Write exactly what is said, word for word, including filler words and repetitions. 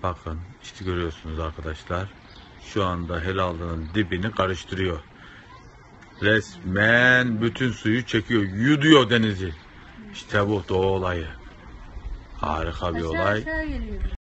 Bakın işte görüyorsunuz arkadaşlar. Şu anda helalının dibini karıştırıyor. Resmen bütün suyu çekiyor. Yuduyor denizi. İşte bu doğa olayı. Harika bir olay.